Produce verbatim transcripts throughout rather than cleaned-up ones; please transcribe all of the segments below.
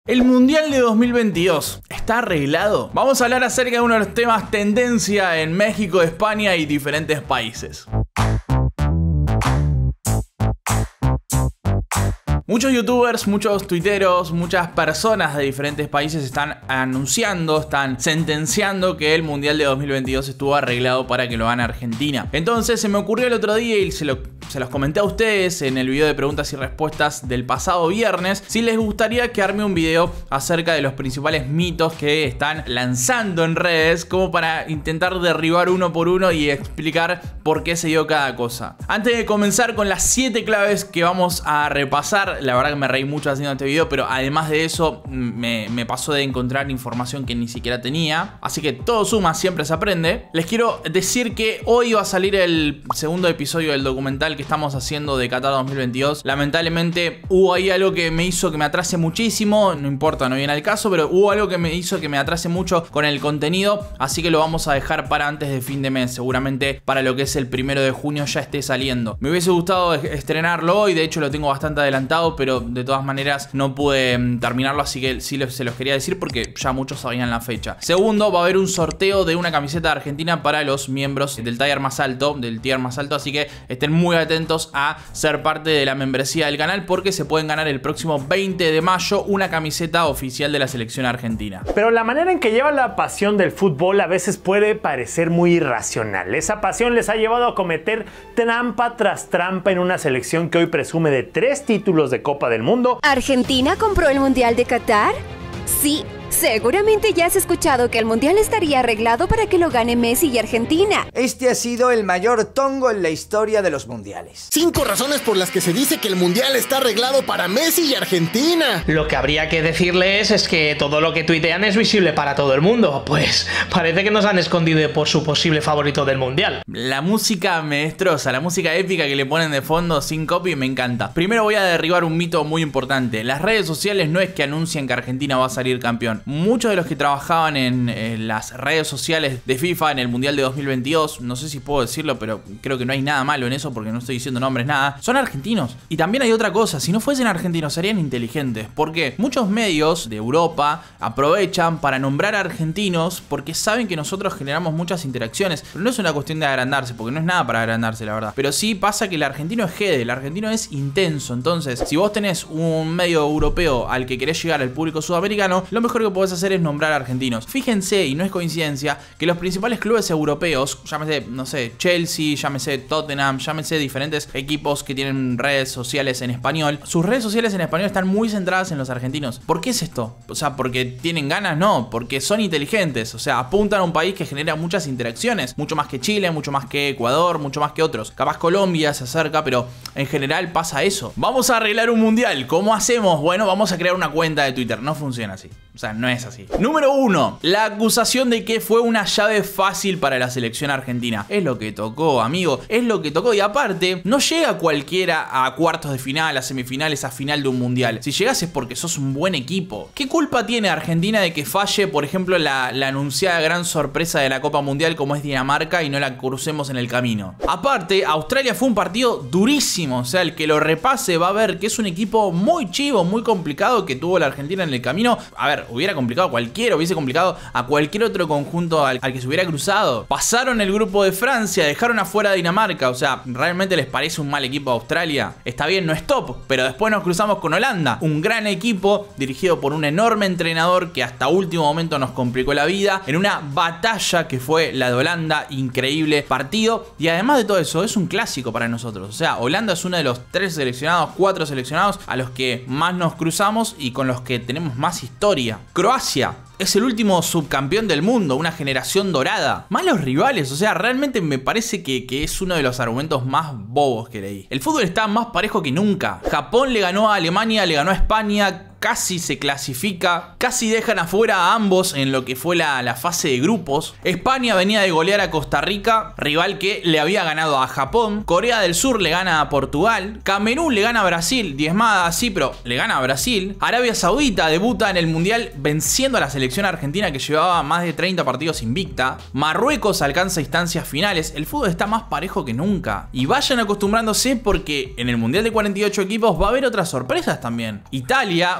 El Mundial de dos mil veintidós, ¿está arreglado? Vamos a hablar acerca de uno de los temas tendencia en México, España y diferentes países. Muchos youtubers, muchos tuiteros, muchas personas de diferentes países están anunciando, están sentenciando que el Mundial de dos mil veintidós estuvo arreglado para que lo gane Argentina. Entonces se me ocurrió el otro día y se, lo, se los comenté a ustedes en el video de preguntas y respuestas del pasado viernes, si les gustaría que arme un video acerca de los principales mitos que están lanzando en redes, como para intentar derribar uno por uno y explicar por qué se dio cada cosa. Antes de comenzar con las siete claves que vamos a repasar, la verdad que me reí mucho haciendo este video, pero además de eso me, me pasó de encontrar información que ni siquiera tenía. Así que todo suma, siempre se aprende. Les quiero decir que hoy va a salir el segundo episodio del documental que estamos haciendo de Qatar dos mil veintidós. Lamentablemente hubo ahí algo que me hizo que me atrase muchísimo. No importa, no viene al caso, pero hubo algo que me hizo que me atrase mucho con el contenido. Así que lo vamos a dejar para antes de fin de mes. Seguramente para lo que es el primero de junio ya esté saliendo. Me hubiese gustado estrenarlo hoy, de hecho lo tengo bastante adelantado, pero de todas maneras no pude terminarlo, así que sí se los quería decir porque ya muchos sabían la fecha. Segundo, va a haber un sorteo de una camiseta de Argentina para los miembros del tier más alto, del tier más alto, así que estén muy atentos a ser parte de la membresía del canal porque se pueden ganar el próximo veinte de mayo una camiseta oficial de la selección argentina. Pero la manera en que lleva la pasión del fútbol a veces puede parecer muy irracional. Esa pasión les ha llevado a cometer trampa tras trampa en una selección que hoy presume de tres títulos de Copa del Mundo. ¿Argentina compró el Mundial de Qatar? Sí. Seguramente ya has escuchado que el Mundial estaría arreglado para que lo gane Messi y Argentina. Este ha sido el mayor tongo en la historia de los mundiales. Cinco razones por las que se dice que el Mundial está arreglado para Messi y Argentina. Lo que habría que decirles es que todo lo que tuitean es visible para todo el mundo. Pues parece que nos han escondido por su posible favorito del Mundial. La música me destroza, la música épica que le ponen de fondo sin copy me encanta. Primero voy a derribar un mito muy importante. Las redes sociales no es que anuncian que Argentina va a salir campeón. Muchos de los que trabajaban en, en las redes sociales de FIFA en el Mundial de dos mil veintidós, no sé si puedo decirlo, pero creo que no hay nada malo en eso porque no estoy diciendo nombres, nada, son argentinos. Y también hay otra cosa, si no fuesen argentinos serían inteligentes, porque muchos medios de Europa aprovechan para nombrar a argentinos porque saben que nosotros generamos muchas interacciones, pero no es una cuestión de agrandarse, porque no es nada para agrandarse, la verdad. Pero sí pasa que el argentino es jede, el argentino es intenso, entonces si vos tenés un medio europeo al que querés llegar al público sudamericano, lo mejor que podés hacer es nombrar a argentinos. Fíjense, y no es coincidencia, que los principales clubes europeos, llámese, no sé, Chelsea, llámese Tottenham, llámese diferentes equipos que tienen redes sociales en español, sus redes sociales en español están muy centradas en los argentinos. ¿Por qué es esto? O sea, ¿porque tienen ganas? No, porque son inteligentes, o sea, apuntan a un país que genera muchas interacciones, mucho más que Chile, mucho más que Ecuador, mucho más que otros. Capaz Colombia se acerca, pero en general pasa eso. Vamos a arreglar un mundial, ¿cómo hacemos? Bueno, vamos a crear una cuenta de Twitter, no funciona así, o sea, no es así. Número uno, la acusación de que fue una llave fácil para la selección argentina. Es lo que tocó, amigo, es lo que tocó. Y aparte, no llega cualquiera a cuartos de final, a semifinales, a final de un mundial. Si llegas es porque sos un buen equipo. ¿Qué culpa tiene Argentina de que falle, por ejemplo, la, la anunciada gran sorpresa de la Copa Mundial como es Dinamarca y no la crucemos en el camino? Aparte, Australia fue un partido durísimo. O sea, el que lo repase va a ver que es un equipo muy chivo, muy complicado que tuvo la Argentina en el camino. A ver, hubiera complicado a cualquiera, hubiese complicado a cualquier otro conjunto al, al que se hubiera cruzado. Pasaron el grupo de Francia, dejaron afuera a Dinamarca. O sea, ¿realmente les parece un mal equipo a Australia? Está bien, no es top, pero después nos cruzamos con Holanda, un gran equipo dirigido por un enorme entrenador que hasta último momento nos complicó la vida en una batalla que fue la de Holanda. Increíble partido, y además de todo eso es un clásico para nosotros. O sea, Holanda es uno de los tres seleccionados, cuatro seleccionados a los que más nos cruzamos y con los que tenemos más historia. Croacia es el último subcampeón del mundo, una generación dorada. Malos rivales, o sea, realmente me parece que, que es uno de los argumentos más bobos que leí. El fútbol está más parejo que nunca. Japón le ganó a Alemania, le ganó a España, casi se clasifica, casi dejan afuera a ambos en lo que fue la, la fase de grupos. España venía de golear a Costa Rica, rival que le había ganado a Japón. Corea del Sur le gana a Portugal. Camerún le gana a Brasil, diezmada así, pero le gana a Brasil. Arabia Saudita debuta en el Mundial venciendo a la selección argentina que llevaba más de treinta partidos invicta. Marruecos alcanza instancias finales. El fútbol está más parejo que nunca. Y vayan acostumbrándose porque en el Mundial de cuarenta y ocho equipos va a haber otras sorpresas también. Italia,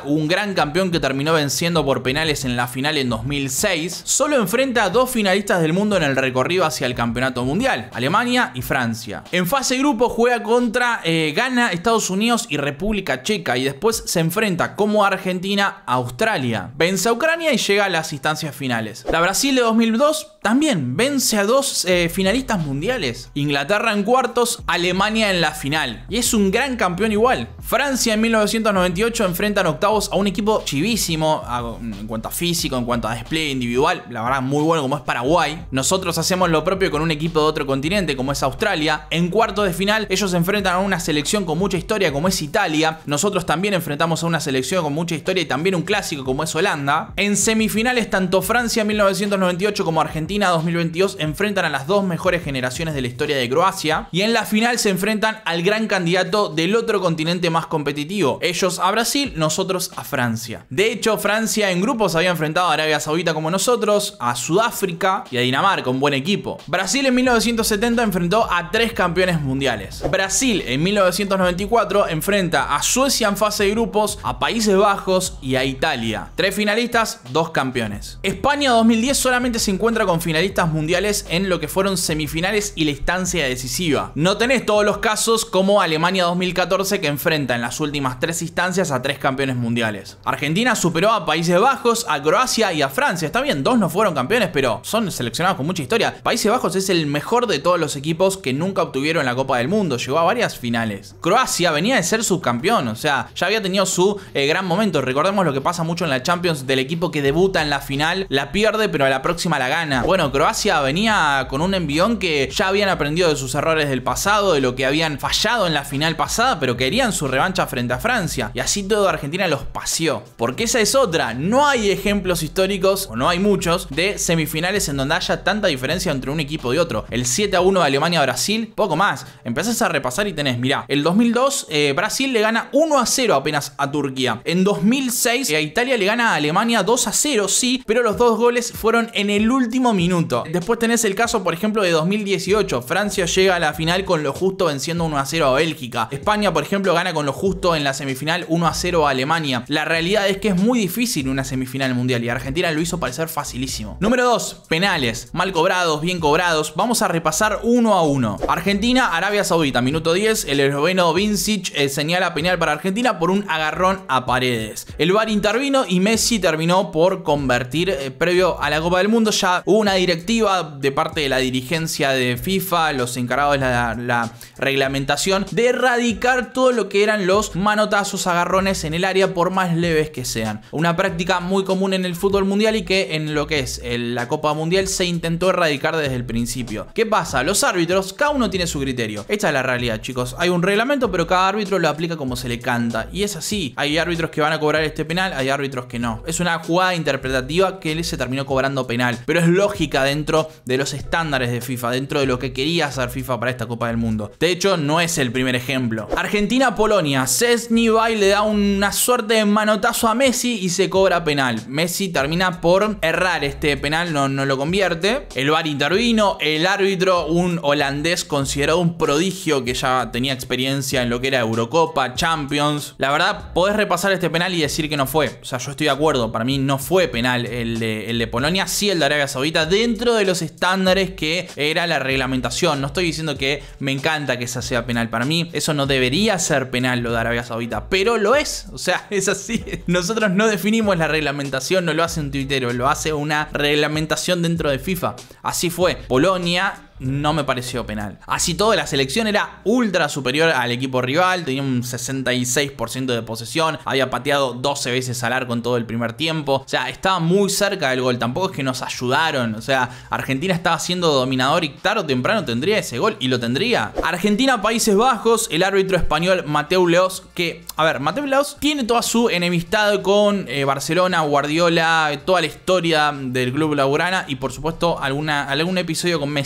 un gran campeón que terminó venciendo por penales en la final en dos mil seis, solo enfrenta a dos finalistas del mundo en el recorrido hacia el campeonato mundial, Alemania y Francia. En fase grupo juega contra eh, Ghana, Estados Unidos y República Checa, y después se enfrenta como Argentina a Australia. Vence a Ucrania y llega a las instancias finales. La Brasil de dos mil dos también vence a dos eh, finalistas mundiales. Inglaterra en cuartos, Alemania en la final. Y es un gran campeón igual. Francia en mil novecientos noventa y ocho enfrenta en octavos a un equipo chivísimo a, en cuanto a físico, en cuanto a despliegue individual, la verdad muy bueno, como es Paraguay. Nosotros hacemos lo propio con un equipo de otro continente como es Australia. En cuartos de final ellos se enfrentan a una selección con mucha historia como es Italia. Nosotros también enfrentamos a una selección con mucha historia y también un clásico como es Holanda. En semifinales tanto Francia en mil novecientos noventa y ocho como Argentina dos mil veintidós enfrentan a las dos mejores generaciones de la historia de Croacia. Y en la final se enfrentan al gran candidato del otro continente más competitivo. Ellos a Brasil, nosotros a Francia. De hecho, Francia en grupos había enfrentado a Arabia Saudita como nosotros, a Sudáfrica y a Dinamarca, un buen equipo. Brasil en mil novecientos setenta enfrentó a tres campeones mundiales. Brasil en mil novecientos noventa y cuatro enfrenta a Suecia en fase de grupos, a Países Bajos y a Italia. Tres finalistas, dos campeones. España dos mil diez solamente se encuentra con finalistas mundiales en lo que fueron semifinales y la instancia decisiva. No tenés todos los casos como Alemania dos mil catorce que enfrenta en las últimas tres instancias a tres campeones mundiales. Argentina superó a Países Bajos, a Croacia y a Francia. Está bien, dos no fueron campeones, pero son seleccionados con mucha historia. Países Bajos es el mejor de todos los equipos que nunca obtuvieron la Copa del Mundo. Llegó a varias finales. Croacia venía de ser subcampeón, o sea, ya había tenido su eh, gran momento. Recordemos lo que pasa mucho en la Champions del equipo que debuta en la final, la pierde, pero a la próxima la gana. Bueno, Croacia venía con un envión que ya habían aprendido de sus errores del pasado, de lo que habían fallado en la final pasada, pero querían su revancha frente a Francia. Y así todo Argentina los paseó. Porque esa es otra. No hay ejemplos históricos, o no hay muchos, de semifinales en donde haya tanta diferencia entre un equipo y otro. El siete a uno de Alemania a Brasil, poco más. Empezás a repasar y tenés, mirá, el dos mil dos eh, Brasil le gana uno a cero apenas a Turquía. En dos mil seis eh, Italia le gana a Alemania dos a cero, sí, pero los dos goles fueron en el último minuto. Después tenés el caso, por ejemplo, de dos mil dieciocho. Francia llega a la final con lo justo venciendo uno a cero a Bélgica. España, por ejemplo, gana con lo justo en la semifinal uno a cero a Alemania. La realidad es que es muy difícil una semifinal mundial y Argentina lo hizo parecer facilísimo. Número dos, penales. Mal cobrados, bien cobrados. Vamos a repasar uno a uno. Argentina, Arabia Saudita, minuto diez. El esloveno Vincic eh, señala penal para Argentina por un agarrón a Paredes. El V A R intervino y Messi terminó por convertir eh, previo a la Copa del Mundo. Ya hubo una directiva de parte de la dirigencia de FIFA, los encargados de la, la reglamentación, de erradicar todo lo que eran los manotazos, agarrones en el área, por más leves que sean. Una práctica muy común en el fútbol mundial y que en lo que es el, la Copa Mundial se intentó erradicar desde el principio. ¿Qué pasa? Los árbitros, cada uno tiene su criterio. Esta es la realidad, chicos. Hay un reglamento, pero cada árbitro lo aplica como se le canta. Y es así. Hay árbitros que van a cobrar este penal, hay árbitros que no. Es una jugada interpretativa que él se terminó cobrando penal. Pero es lógica dentro de los estándares de FIFA, dentro de lo que quería hacer FIFA para esta Copa del Mundo. De hecho, no es el primer ejemplo. Argentina-Polonia. Szczęsny le da una suerte de manotazo a Messi y se cobra penal. Messi termina por errar este penal, no, no lo convierte. El V A R intervino. El árbitro, un holandés considerado un prodigio que ya tenía experiencia en lo que era Eurocopa, Champions. La verdad, podés repasar este penal y decir que no fue. O sea, yo estoy de acuerdo. Para mí no fue penal el de, el de Polonia, sí el de Arabia Saudita, dentro de los estándares que era la reglamentación. No estoy diciendo que me encanta que esa sea penal. Para mí eso no debería ser penal, lo de Arabia Saudita, pero lo es. O sea, es así. Nosotros no definimos la reglamentación, no lo hace un tuitero, lo hace una reglamentación dentro de FIFA. Así fue. Polonia no me pareció penal. Así todo, la selección era ultra superior al equipo rival, tenía un sesenta y seis por ciento de posesión, había pateado doce veces al arco en todo el primer tiempo, o sea, estaba muy cerca del gol. Tampoco es que nos ayudaron, o sea, Argentina estaba siendo dominador y tarde o temprano tendría ese gol, y lo tendría. Argentina, Países Bajos, el árbitro español Mateu Laoz, que, a ver, Mateu Laoz tiene toda su enemistad con eh, Barcelona, Guardiola, toda la historia del club blaugrana y por supuesto alguna, algún episodio con Messi. No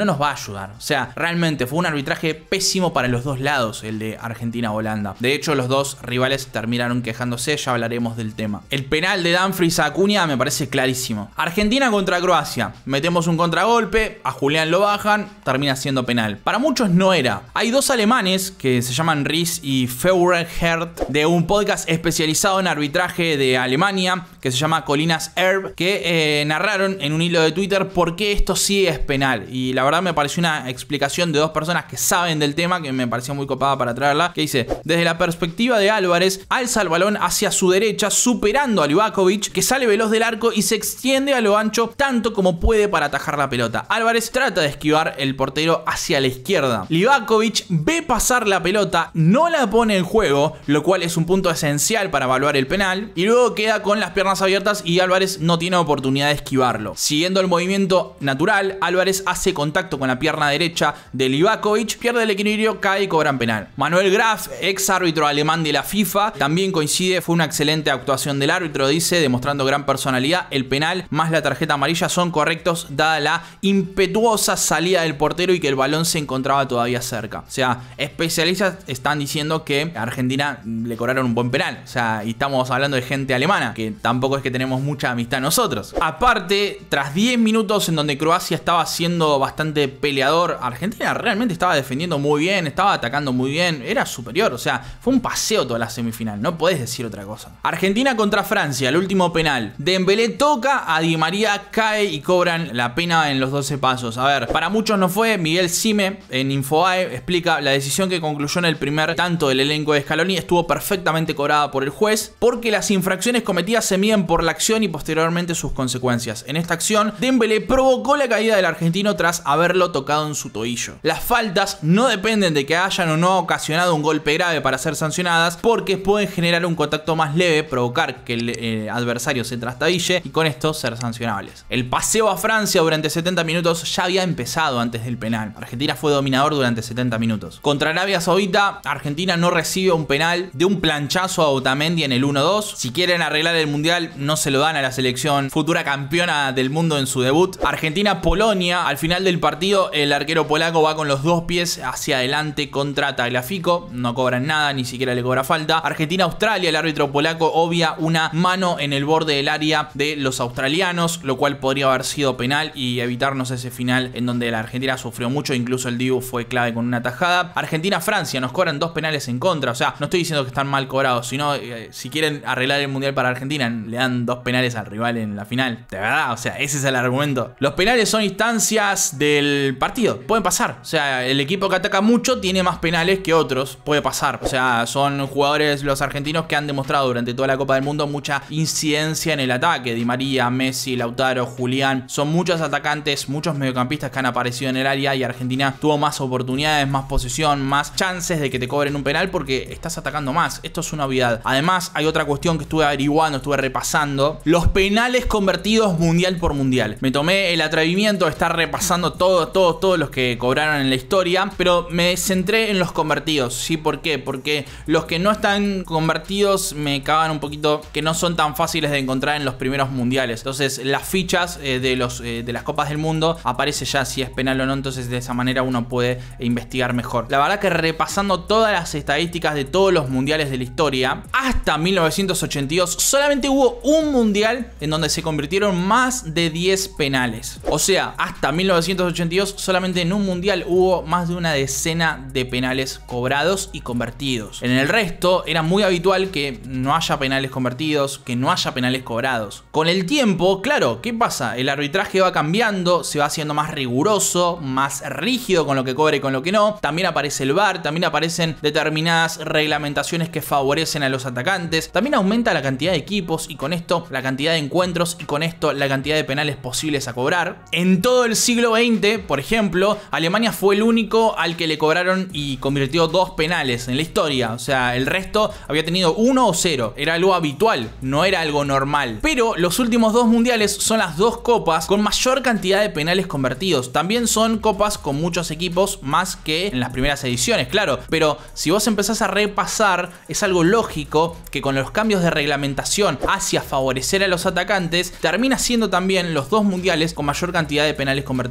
nos va a ayudar. O sea, realmente fue un arbitraje pésimo para los dos lados, el de Argentina-Holanda. De hecho, los dos rivales terminaron quejándose, ya hablaremos del tema. El penal de Dumfries a Acuña me parece clarísimo. Argentina contra Croacia. Metemos un contragolpe, a Julián lo bajan, termina siendo penal. Para muchos no era. Hay dos alemanes que se llaman Ries y Feuerherd, de un podcast especializado en arbitraje de Alemania, que se llama Colinas Erb, que eh, narraron en un hilo de Twitter por qué esto sí es penal. Y la verdad me pareció una explicación de dos personas que saben del tema, que me pareció muy copada para traerla, que dice: desde la perspectiva de Álvarez, alza el balón hacia su derecha, superando a Livakovic, que sale veloz del arco y se extiende a lo ancho tanto como puede para atajar la pelota. Álvarez trata de esquivar el portero hacia la izquierda. Livakovic ve pasar la pelota, no la pone en juego, lo cual es un punto esencial para evaluar el penal, y luego queda con las piernas abiertas y Álvarez no tiene oportunidad de esquivarlo. Siguiendo el movimiento natural, Álvarez hace contacto con la pierna derecha de Livakovic, pierde el equilibrio, cae y cobran penal. Manuel Graf, ex árbitro alemán de la FIFA, también coincide, fue una excelente actuación del árbitro, dice, demostrando gran personalidad. El penal más la tarjeta amarilla son correctos dada la impetuosa salida del portero y que el balón se encontraba todavía cerca. O sea, especialistas están diciendo que a Argentina le cobraron un buen penal. O sea, y estamos hablando de gente alemana, que tampoco es que tenemos mucha amistad nosotros. Aparte, tras diez minutos en donde Croacia estaba siendo bastante peleador, Argentina realmente estaba defendiendo muy bien, estaba atacando muy bien, era superior. O sea, fue un paseo toda la semifinal, no podés decir otra cosa. Argentina contra Francia, el último penal. Dembélé toca, a Di María cae y cobran la pena en los doce pasos. A ver, para muchos no fue. Miguel Sime en Infobae explica: la decisión que concluyó en el primer tanto del elenco de Scaloni estuvo perfectamente cobrada por el juez, porque las infracciones cometidas se miden por la acción y posteriormente sus consecuencias. En esta acción, Dembélé provocó la caída del argentino tras haberlo tocado en su tobillo. Las faltas no dependen de que hayan o no ocasionado un golpe grave para ser sancionadas, porque pueden generar un contacto más leve, provocar que el eh, adversario se trastabille y con esto ser sancionables. El paseo a Francia durante setenta minutos ya había empezado antes del penal. Argentina fue dominador durante setenta minutos. Contra Arabia Saudita, Argentina no recibe un penal de un planchazo a Otamendi en el uno dos. Si quieren arreglar el mundial, no se lo dan a la selección futura campeona del mundo en su debut. Argentina-Polonia, al final del partido, el arquero polaco va con los dos pies hacia adelante contra Tagliafico. No cobran nada, ni siquiera le cobra falta. Argentina-Australia, el árbitro polaco obvia una mano en el borde del área de los australianos, lo cual podría haber sido penal y evitarnos ese final en donde la Argentina sufrió mucho, incluso el Dibu fue clave con una tajada. Argentina-Francia, nos cobran dos penales en contra. O sea, no estoy diciendo que están mal cobrados, sino eh, si quieren arreglar el mundial para Argentina, le dan dos penales al rival en la final. De verdad, o sea, ese es el argumento. Los penales son instancias del partido, pueden pasar. O sea, el equipo que ataca mucho tiene más penales que otros, puede pasar. O sea, son jugadores los argentinos que han demostrado durante toda la Copa del Mundo mucha incidencia en el ataque. Di María, Messi, Lautaro, Julián, son muchos atacantes, muchos mediocampistas que han aparecido en el área y Argentina tuvo más oportunidades, más posesión, más chances de que te cobren un penal porque estás atacando más. Esto es una obviedad. Además, hay otra cuestión que estuve averiguando, estuve repasando: los penales convertidos mundial por mundial. Me tomé el atrevimiento de estar repasando todos, todos, todos los que cobraron en la historia, pero me centré en los convertidos. ¿Sí? ¿Por qué? Porque los que no están convertidos me cagan un poquito, que no son tan fáciles de encontrar en los primeros mundiales. Entonces, las fichas eh, de, los, eh, de las Copas del Mundo aparece ya si es penal o no, entonces de esa manera uno puede investigar mejor. La verdad que repasando todas las estadísticas de todos los mundiales de la historia, hasta mil novecientos ochenta y dos solamente hubo un mundial en donde se convirtieron más de diez penales. O sea, hasta mil novecientos ochenta y dos solamente en un mundial hubo más de una decena de penales cobrados y convertidos. En el resto era muy habitual que no haya penales convertidos, que no haya penales cobrados. Con el tiempo, claro, ¿qué pasa? El arbitraje va cambiando, se va haciendo más riguroso, más rígido con lo que cobra y con lo que no. También aparece el V A R, también aparecen determinadas reglamentaciones que favorecen a los atacantes. También aumenta la cantidad de equipos y con esto la cantidad de encuentros y con esto la cantidad de penales posibles a cobrar. En todo el siglo veinte, por ejemplo, Alemania fue el único al que le cobraron y convirtió dos penales en la historia. O sea, el resto había tenido uno o cero. Era algo habitual, no era algo normal. Pero los últimos dos mundiales son las dos copas con mayor cantidad de penales convertidos. También son copas con muchos equipos más que en las primeras ediciones, claro. Pero si vos empezás a repasar, es algo lógico que con los cambios de reglamentación hacia favorecer a los atacantes, termina siendo también los dos mundiales con mayor cantidad de penales convertidos.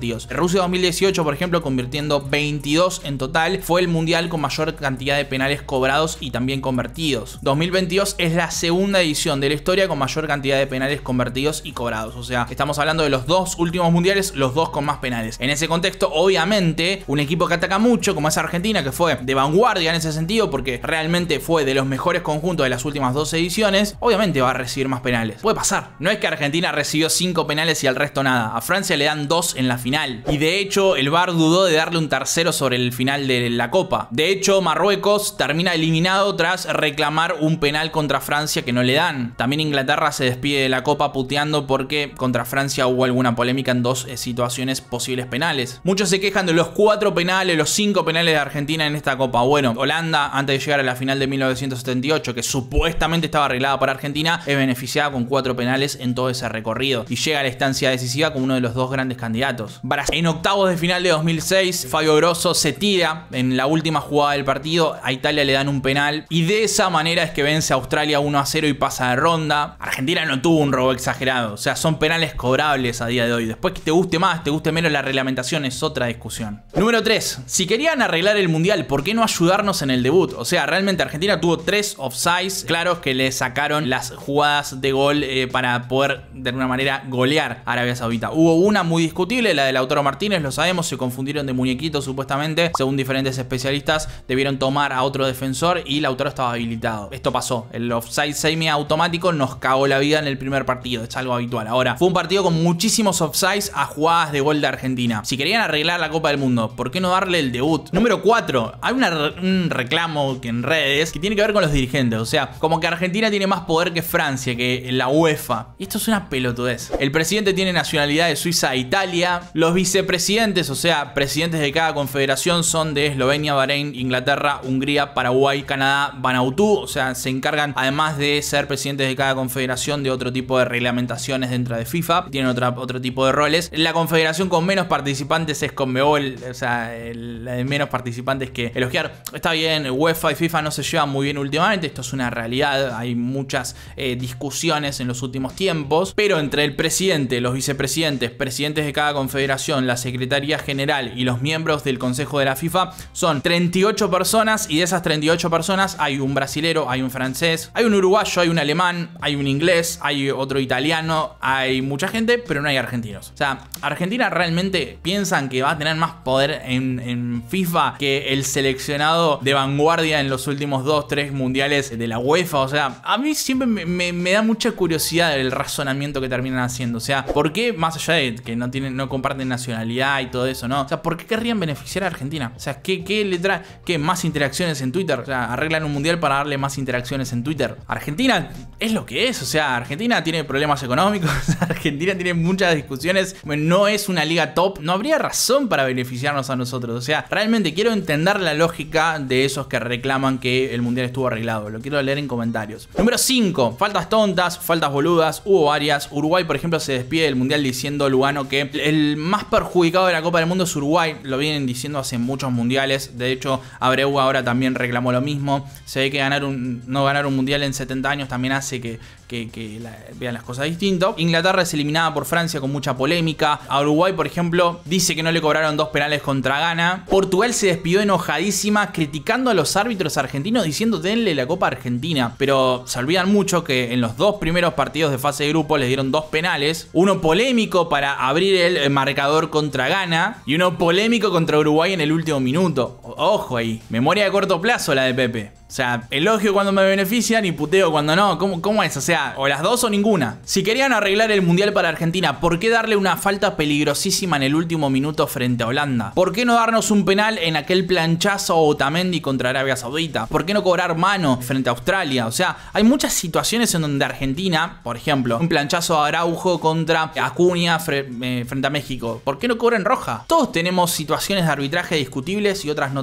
Rusia dos mil dieciocho, por ejemplo, convirtiendo veintidós en total, fue el mundial con mayor cantidad de penales cobrados y también convertidos. dos mil veintidós es la segunda edición de la historia con mayor cantidad de penales convertidos y cobrados. O sea, estamos hablando de los dos últimos mundiales, los dos con más penales. En ese contexto, obviamente, un equipo que ataca mucho, como es Argentina, que fue de vanguardia en ese sentido, porque realmente fue de los mejores conjuntos de las últimas dos ediciones, obviamente va a recibir más penales. Puede pasar. No es que Argentina recibió cinco penales y al resto nada. A Francia le dan dos en la final. Y de hecho, el V A R dudó de darle un tercero sobre el final de la Copa. De hecho, Marruecos termina eliminado tras reclamar un penal contra Francia que no le dan. También Inglaterra se despide de la Copa puteando porque contra Francia hubo alguna polémica en dos eh, situaciones posibles penales. Muchos se quejan de los cuatro penales, los cinco penales de Argentina en esta Copa. Bueno, Holanda, antes de llegar a la final de mil novecientos setenta y ocho, que supuestamente estaba arreglada para Argentina, es beneficiada con cuatro penales en todo ese recorrido y llega a la instancia decisiva como uno de los dos grandes candidatos. Brasil. En octavos de final de dos mil seis, Fabio Grosso se tira en la última jugada del partido, a Italia le dan un penal y de esa manera es que vence a Australia uno a cero y pasa de ronda. Argentina no tuvo un robo exagerado, o sea, son penales cobrables a día de hoy. Después que te guste más, te guste menos la reglamentación es otra discusión. Número tres. Si querían arreglar el mundial, ¿por qué no ayudarnos en el debut? O sea, realmente Argentina tuvo tres offsides claros que le sacaron las jugadas de gol eh, para poder de alguna manera golear a Arabia Saudita. Hubo una muy discutible, la de Lautaro Martínez, lo sabemos, se confundieron de muñequito supuestamente. Según diferentes especialistas, debieron tomar a otro defensor y Lautaro estaba habilitado. Esto pasó. El offside semi automático nos cagó la vida en el primer partido, es algo habitual. Ahora, fue un partido con muchísimos offsides a jugadas de gol de Argentina. Si querían arreglar la Copa del Mundo, ¿por qué no darle el debut? Número cuatro. Hay una, un reclamo que en redes que tiene que ver con los dirigentes. O sea, como que Argentina tiene más poder que Francia, que la UEFA. Y esto es una pelotudez. El presidente tiene nacionalidad de Suiza e Italia. Los vicepresidentes, o sea, presidentes de cada confederación, son de Eslovenia, Bahrein, Inglaterra, Hungría, Paraguay, Canadá, Vanuatu. O sea, se encargan, además de ser presidentes de cada confederación, de otro tipo de reglamentaciones dentro de FIFA. Tienen otra, otro tipo de roles. La confederación con menos participantes es Conmebol. O sea, el, la de menos participantes que elogiar. Está bien, UEFA y FIFA no se llevan muy bien últimamente. Esto es una realidad. Hay muchas eh, discusiones en los últimos tiempos. Pero entre el presidente, los vicepresidentes, presidentes de cada confederación, la Secretaría General y los miembros del Consejo de la FIFA son treinta y ocho personas. Y de esas treinta y ocho personas hay un brasilero, hay un francés, hay un uruguayo, hay un alemán, hay un inglés, hay otro italiano, hay mucha gente, pero no hay argentinos. O sea, Argentina realmente piensan que va a tener más poder en, en FIFA que el seleccionado de vanguardia en los últimos dos, tres mundiales de la UEFA. O sea, a mí siempre me, me, me da mucha curiosidad el razonamiento que terminan haciendo. O sea, ¿por qué, más allá de que no tienen, no comparten nacionalidad y todo eso, no? O sea, ¿por qué querrían beneficiar a Argentina? O sea, ¿qué, qué le trae? ¿Qué? ¿Más interacciones en Twitter? O sea, arreglan un mundial para darle más interacciones en Twitter. Argentina es lo que es. O sea, Argentina tiene problemas económicos. Argentina tiene muchas discusiones. Bueno, no es una liga top. No habría razón para beneficiarnos a nosotros. O sea, realmente quiero entender la lógica de esos que reclaman que el mundial estuvo arreglado. Lo quiero leer en comentarios. Número cinco. Faltas tontas, faltas boludas. Hubo varias. Uruguay, por ejemplo, se despide del mundial diciendo Lugano que el más perjudicado de la Copa del Mundo es Uruguay. Lo vienen diciendo hace muchos mundiales. De hecho, Abreu ahora también reclamó lo mismo. Se ve que ganar un, no ganar un mundial en setenta años también hace que, que, que la, vean las cosas distinto. Inglaterra es eliminada por Francia con mucha polémica. A Uruguay, por ejemplo, dice que no le cobraron dos penales contra Ghana. Portugal se despidió enojadísima criticando a los árbitros argentinos diciendo denle la Copa a Argentina. Pero se olvidan mucho que en los dos primeros partidos de fase de grupo les dieron dos penales. Uno polémico para abrir el marcador contra Ghana y uno polémico contra Uruguay en el último minuto. Ojo ahí, memoria de corto plazo la de Pepe. O sea, elogio cuando me benefician y puteo cuando no. ¿Cómo, cómo es? O sea, o las dos o ninguna. Si querían arreglar el mundial para Argentina, ¿por qué darle una falta peligrosísima en el último minuto frente a Holanda? ¿Por qué no darnos un penal en aquel planchazo a Otamendi contra Arabia Saudita? ¿Por qué no cobrar mano frente a Australia? O sea, hay muchas situaciones en donde Argentina, por ejemplo, un planchazo a Araujo contra Acuña fre eh, frente a México. ¿Por qué no cobran roja? Todos tenemos situaciones de arbitraje discutibles y otras no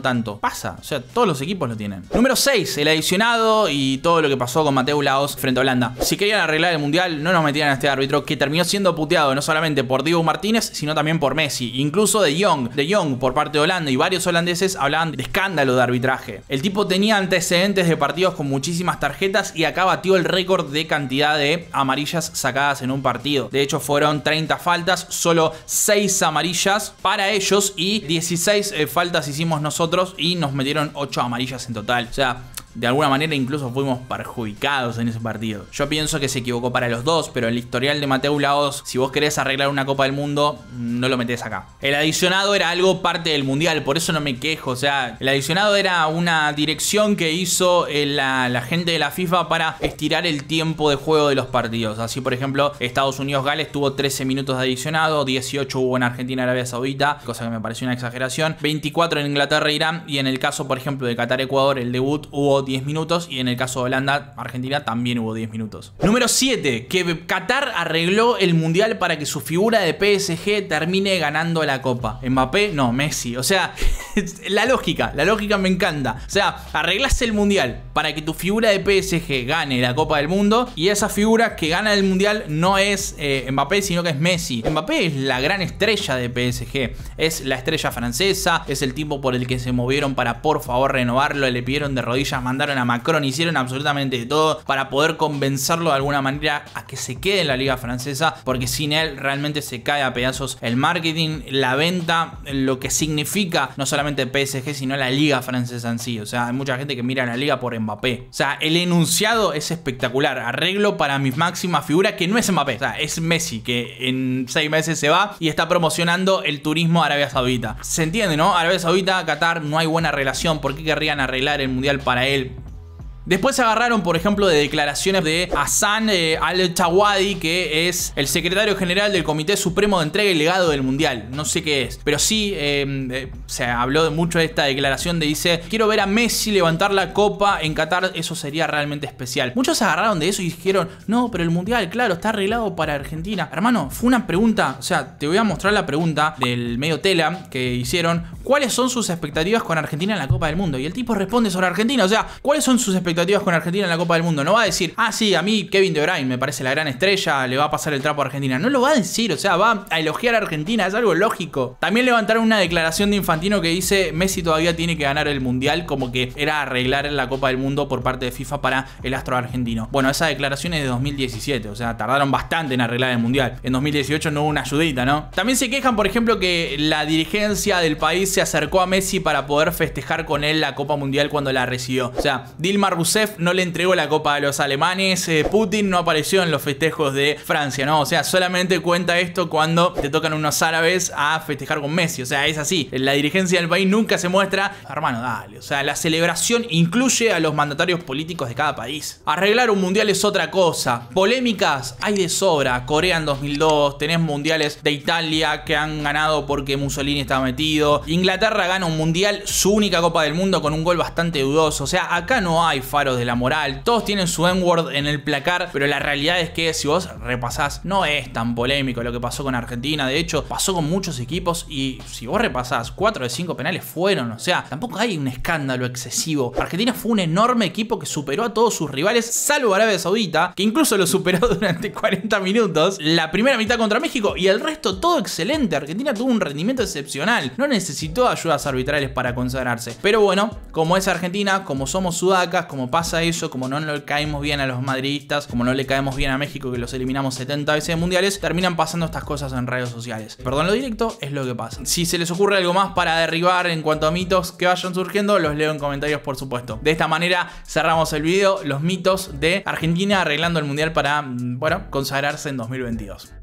tanto. Pasa, o sea, todos los equipos lo tienen. Número seis, el adicionado y todo lo que pasó con Mateu Laoz frente a Holanda. Si querían arreglar el mundial, no nos metían a este árbitro que terminó siendo puteado no solamente por Dibu Martínez, sino también por Messi. Incluso de Jong, de Jong por parte de Holanda, y varios holandeses hablaban de escándalo de arbitraje. El tipo tenía antecedentes de partidos con muchísimas tarjetas y acá batió el récord de cantidad de amarillas sacadas en un partido. De hecho, fueron treinta faltas, solo seis amarillas para ellos y dieciséis eh, faltas hicimos nosotros y nos metieron ocho amarillas en total. O sea, de alguna manera incluso fuimos perjudicados en ese partido. Yo pienso que se equivocó para los dos, pero el historial de Mateu Laoz, si vos querés arreglar una Copa del Mundo, no lo metés acá. El adicionado era algo parte del mundial, por eso no me quejo. O sea, el adicionado era una dirección que hizo la, la gente de la FIFA para estirar el tiempo de juego de los partidos. Así, por ejemplo, Estados Unidos-Gales tuvo trece minutos de adicionado, dieciocho hubo en Argentina-Arabia Saudita, cosa que me pareció una exageración, veinticuatro en Inglaterra-Irán, y en el caso, por ejemplo, de Qatar-Ecuador, el debut hubo diez minutos, y en el caso de Holanda-Argentina también hubo diez minutos. Número siete, que Qatar arregló el mundial para que su figura de P S G termine ganando la Copa. Mbappé, no, Messi. O sea, la lógica, la lógica me encanta. O sea, arreglás el mundial para que tu figura de P S G gane la Copa del Mundo, y esa figura que gana el mundial no es eh, Mbappé, sino que es Messi. Mbappé es la gran estrella de P S G, es la estrella francesa, es el tipo por el que se movieron para por favor renovarlo, le pidieron de rodillas, mandaron a Macron, hicieron absolutamente todo para poder convencerlo de alguna manera a que se quede en la liga francesa, porque sin él realmente se cae a pedazos el marketing, la venta, lo que significa no solamente P S G, sino la liga francesa en sí. O sea, hay mucha gente que mira la liga por Mbappé. O sea, el enunciado es espectacular. Arreglo para mi máxima figura, que no es Mbappé, o sea, es Messi, que en seis meses se va y está promocionando el turismo a Arabia Saudita. Se entiende, ¿no? Arabia Saudita, Qatar, no hay buena relación. ¿Por qué querrían arreglar el mundial para él? Después se agarraron, por ejemplo, de declaraciones de Hassan eh, Al-Thawadi, que es el secretario general del Comité Supremo de Entrega y Legado del Mundial. No sé qué es, pero sí eh, eh, se habló de mucho de esta declaración de dice: quiero ver a Messi levantar la copa en Qatar, eso sería realmente especial. Muchos se agarraron de eso y dijeron: no, pero el Mundial, claro, está arreglado para Argentina. Hermano, fue una pregunta, o sea, te voy a mostrar la pregunta del medio Tela que hicieron: ¿cuáles son sus expectativas con Argentina en la Copa del Mundo? Y el tipo responde sobre Argentina, o sea, ¿cuáles son sus expectativas con Argentina en la Copa del Mundo? No va a decir: ah, sí, a mí Kevin De Bruyne me parece la gran estrella, le va a pasar el trapo a Argentina. No lo va a decir, o sea, va a elogiar a Argentina, es algo lógico. También levantaron una declaración de Infantino que dice: Messi todavía tiene que ganar el Mundial, como que era arreglar la Copa del Mundo por parte de FIFA para el astro argentino. Bueno, esa declaración es de dos mil diecisiete, o sea, tardaron bastante en arreglar el Mundial. En dos mil dieciocho no hubo una ayudita, ¿no? También se quejan, por ejemplo, que la dirigencia del país se acercó a Messi para poder festejar con él la Copa Mundial cuando la recibió. O sea, Dilma Rousseff no le entregó la Copa a los alemanes, eh, Putin no apareció en los festejos de Francia, ¿no? O sea, solamente cuenta esto cuando te tocan unos árabes a festejar con Messi. O sea, es así. La dirigencia del país nunca se muestra. Hermano, dale. O sea, la celebración incluye a los mandatarios políticos de cada país. Arreglar un mundial es otra cosa. Polémicas hay de sobra. Corea en dos mil dos, tenés mundiales de Italia que han ganado porque Mussolini estaba metido. Inglaterra gana un mundial, su única Copa del Mundo, con un gol bastante dudoso. O sea, acá no hay faros de la moral. Todos tienen su N-word en el placar, pero la realidad es que si vos repasás, no es tan polémico lo que pasó con Argentina. De hecho, pasó con muchos equipos y si vos repasás, cuatro de cinco penales fueron. O sea, tampoco hay un escándalo excesivo. Argentina fue un enorme equipo que superó a todos sus rivales, salvo Arabia Saudita, que incluso lo superó durante cuarenta minutos. La primera mitad contra México y el resto todo excelente. Argentina tuvo un rendimiento excepcional. No necesitó ayudas arbitrales para consagrarse. Pero bueno, como es Argentina, como somos sudacas, como pasa eso, como no le caemos bien a los madridistas, como no le caemos bien a México, que los eliminamos setenta veces en mundiales, terminan pasando estas cosas en redes sociales. Perdón lo directo, es lo que pasa. Si se les ocurre algo más para derribar en cuanto a mitos que vayan surgiendo, los leo en comentarios, por supuesto. De esta manera cerramos el video, los mitos de Argentina arreglando el mundial para, bueno, consagrarse en dos mil veintidós.